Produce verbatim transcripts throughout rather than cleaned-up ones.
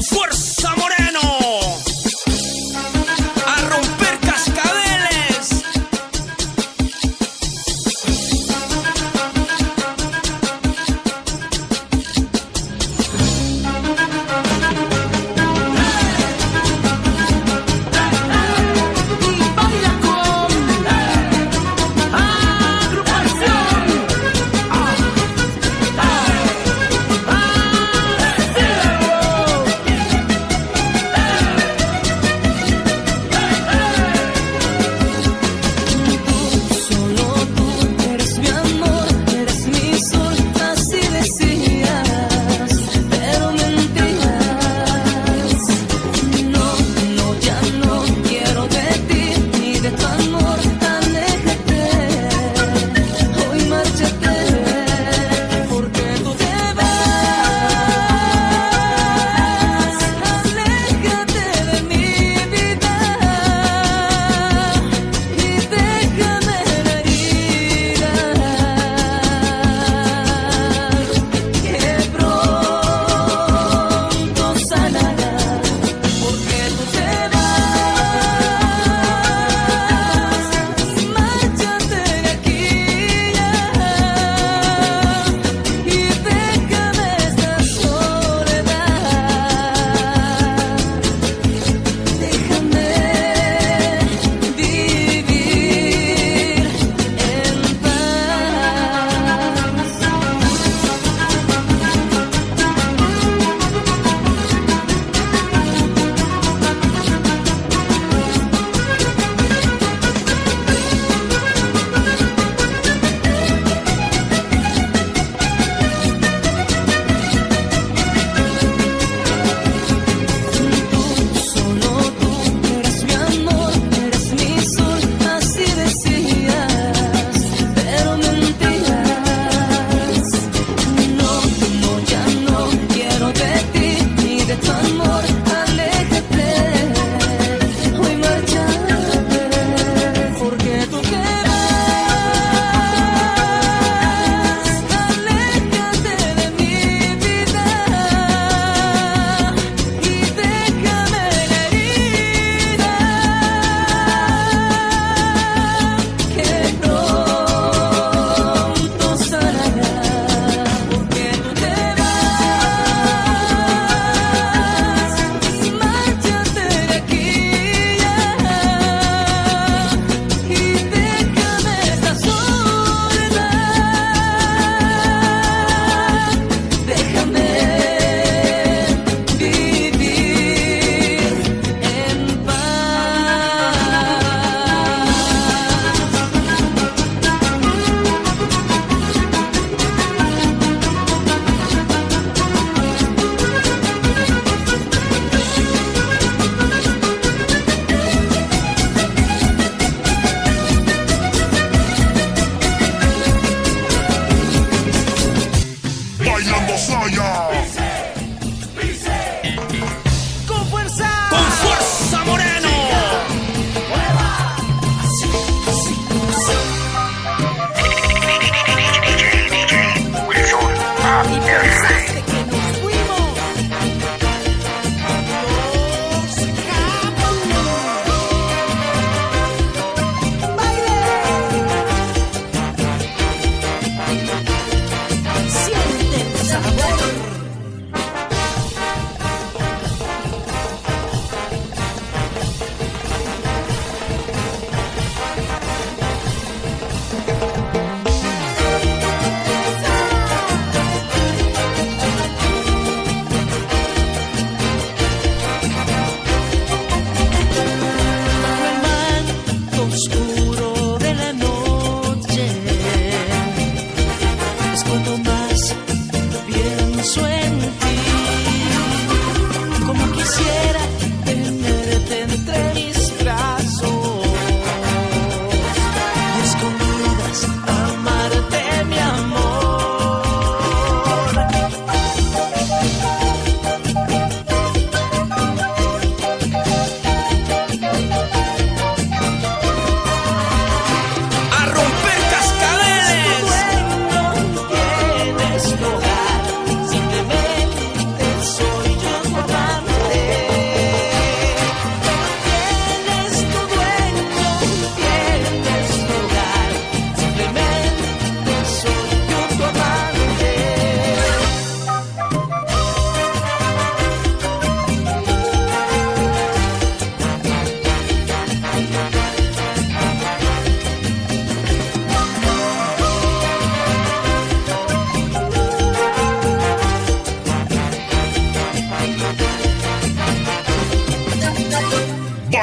Fuerza Moreno. A romper cascabeles.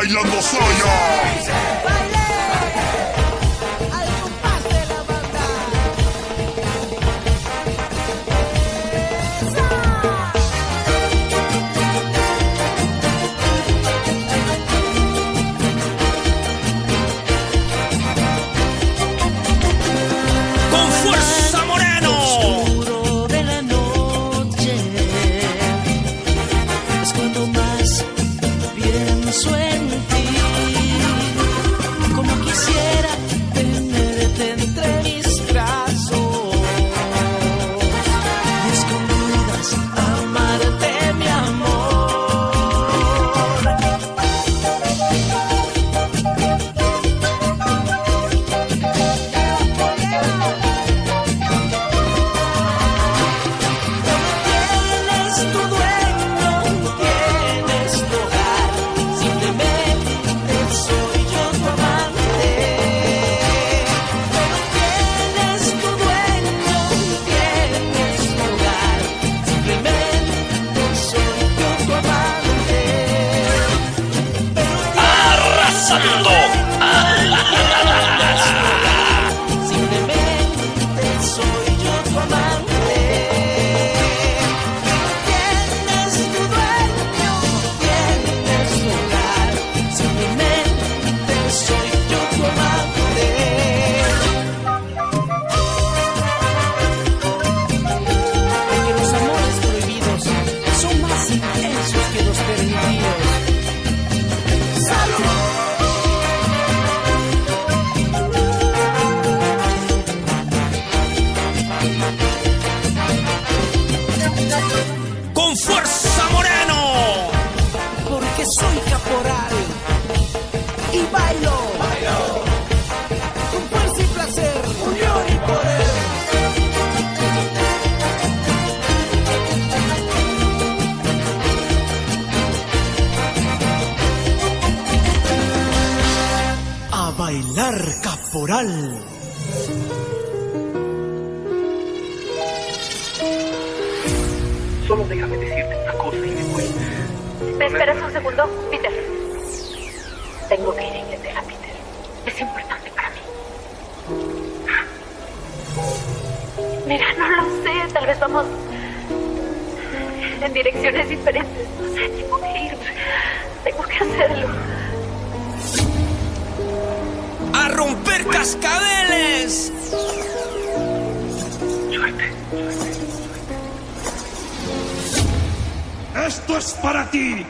bailando Saya. Bailar caporal. Solo déjame decirte una cosa y me voy. ¿Me esperas un segundo, Peter? Tengo que ir a Inglaterra, Peter. Es importante para mí. Mira, no lo sé. Tal vez vamos en direcciones diferentes. No sé, tengo que ir. Tengo que hacerlo. ¡A romper cascabeles! Suerte, suerte. ¡Esto es para ti!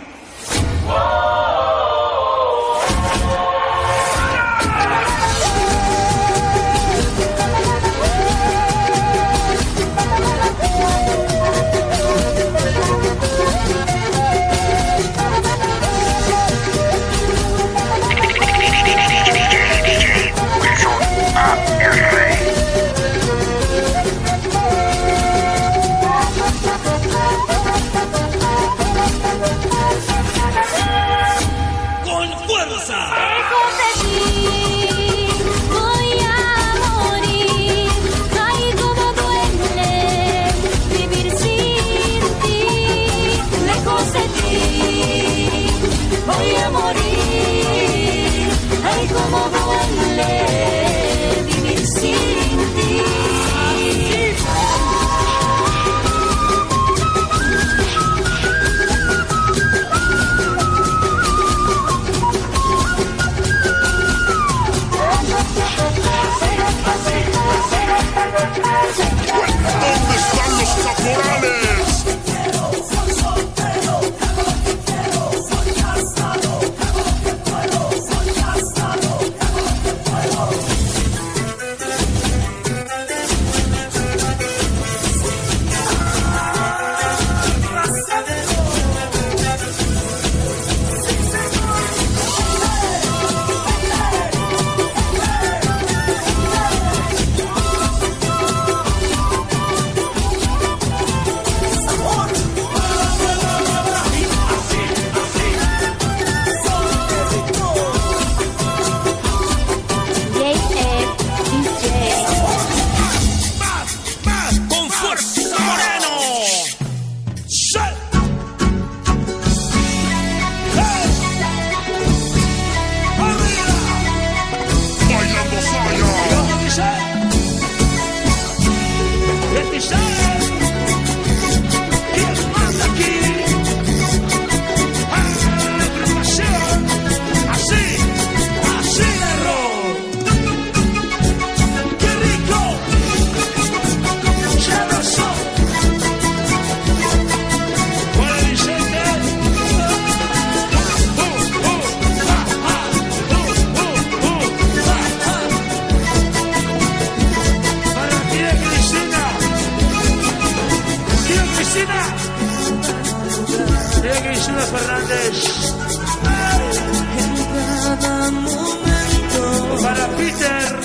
Mira Cristina Fernández. En cada momento Para Peter.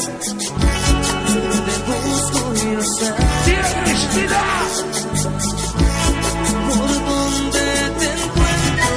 te busco y no sé Tía Cristina. por dónde te encuentro.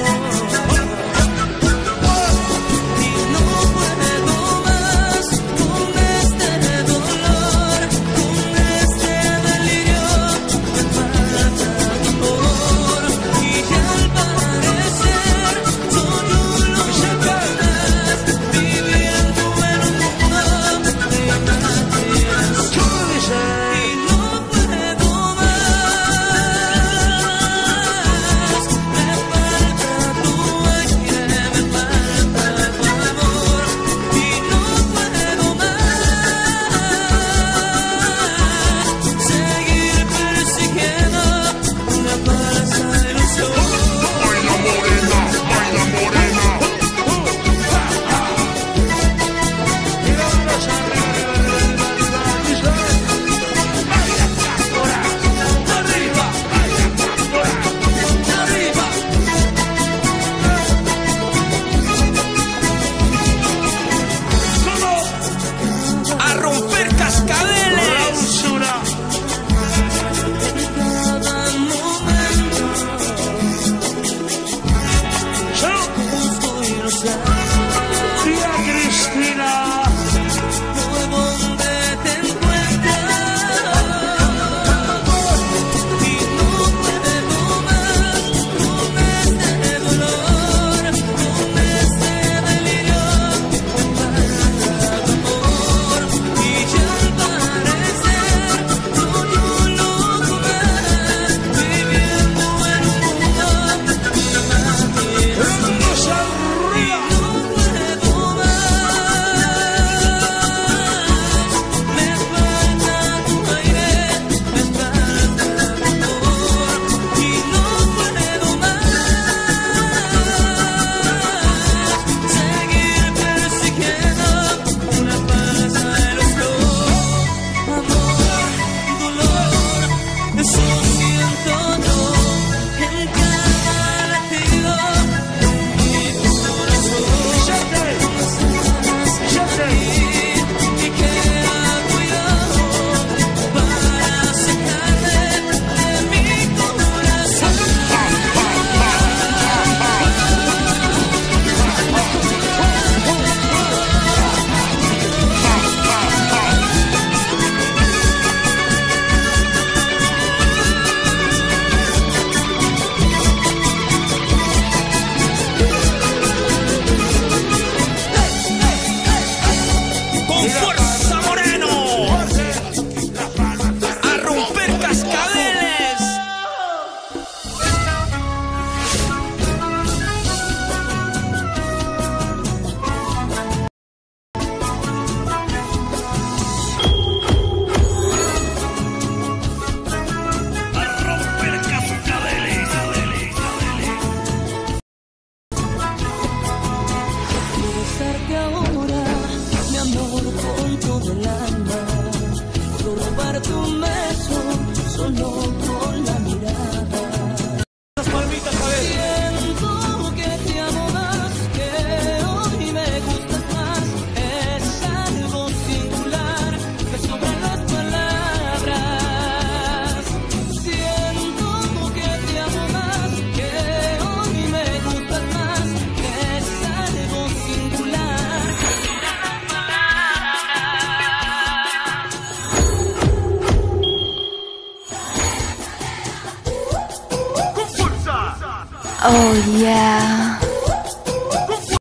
Y no puedo más con este dolor, con este delirio. Me falta tu amor y al parecer soy un loco más, viviendo en un mundo de imágenes. Y no puedo más. Me falta tu aire, me falta tu amor. Y no puedo más seguir persiguiendo una falsa ilusión. Baila morena, baila morena. Mira los arriba, arriba, arriba, arriba, arriba. Baila ahora, arriba, baila ahora, arriba. ¿Cómo? A romper cascabeles. Rausura. Cada momento Yo, busco y no sé tía Cristina. por dónde te encuentras. Y no puedo más con este dolor, con este delirio. Me falta tu amor y al parecer soy un loco más, viviendo en un mundo de imágenes. Vamos Y arriba. no puedo más. Me falta tu aire, me falta tu amor. Y no puedo más seguir persiguiendo una falsa ilusión. Amor, dolor, eso siento yo en cada latido de mi corazón. Siente, siente. Y que hago yo para sacarte de mi corazón. Con fuerza, Moreno. A romper cascabeles. A romper cascabeles. Besarte ahora, mi amor, con todo el alma. Puedo robar tu beso solo con la mirada. Siento que te amo más, que hoy me gustas más. Es algo singular, me sobran las palabras. Siento que te amo más, que hoy me gustas más. Es algo singular. Con fuerza. Oh yeah.